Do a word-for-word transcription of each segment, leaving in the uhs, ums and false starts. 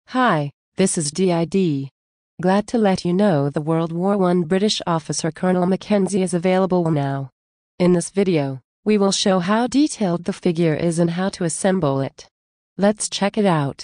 Hi, this is D I D. Glad to let you know the World War One British officer Colonel Mackenzie is available now. In this video, we will show how detailed the figure is and how to assemble it. Let's check it out.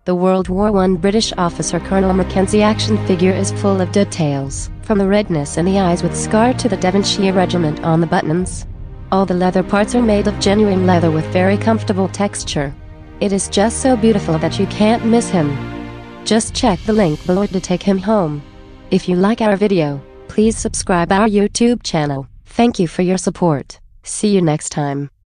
The World War One British officer Colonel Mackenzie action figure is full of details, from the redness in the eyes with scar to the Devonshire regiment on the buttons. All the leather parts are made of genuine leather with very comfortable texture. It is just so beautiful that you can't miss him. Just check the link below to take him home. If you like our video, please subscribe our YouTube channel. Thank you for your support. See you next time.